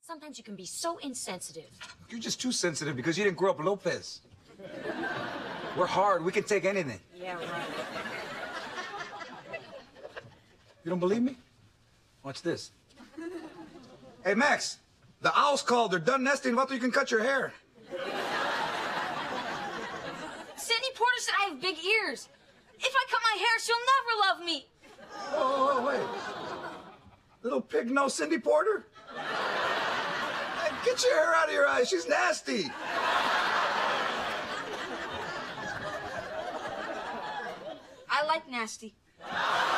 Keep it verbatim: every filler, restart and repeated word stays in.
Sometimes you can be so insensitive. You're just too sensitive because you didn't grow up Lopez. We're hard. We can take anything. Yeah, right. You don't believe me? Watch this. Hey, Max, the owls called. They're done nesting. Vato, you can cut your hair. Cindy Porter said I have big ears. If I cut my hair, she'll never love me. Oh, wait. Little pig nose Cindy Porter? Hey, get your hair out of your eyes. She's nasty. I like nasty.